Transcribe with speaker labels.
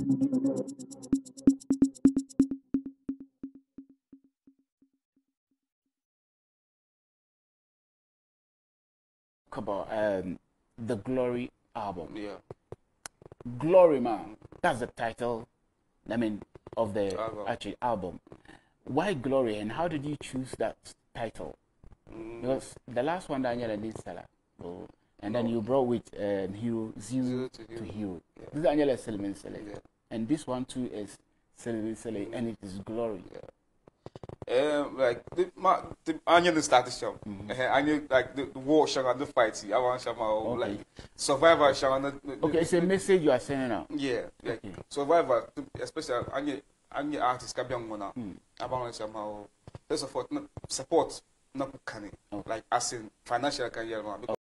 Speaker 1: About the Glory album.
Speaker 2: Yeah.
Speaker 1: Glory, man. That's the title. I mean, of the
Speaker 2: Album.
Speaker 1: actual album. Why Glory, and how did you choose that title? Because the last one Daniel and Seller, so, and then you brought with Hero Zero to Hero.
Speaker 2: Yeah.
Speaker 1: This is Daniel Selman Select,
Speaker 2: Yeah.
Speaker 1: and this one too is Selman Select, and it is Glory.
Speaker 2: Yeah. Like the annual started show. Annual like the war show and the fight. I want some like Survivor show.
Speaker 1: Okay, it's a message you are sending out.
Speaker 2: Yeah, like Survivor, especially annual artists can be on one. I want somehow. First of all, support not canny like as in financial career.